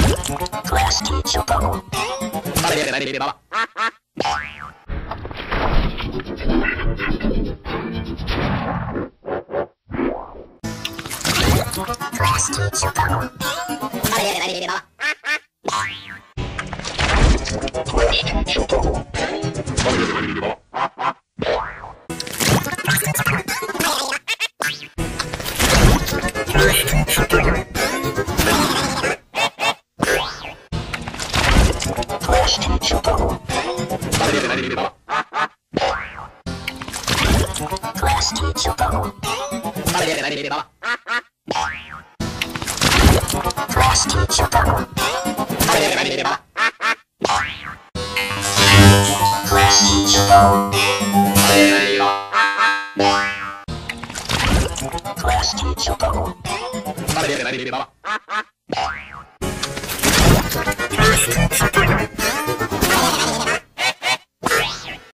Class teacher bubble. Class teacher bubble. Class teacher bubble. Class teacher bubble. Class teacher bubble. Class teacher bubble. Class teacher bubble. Class teacher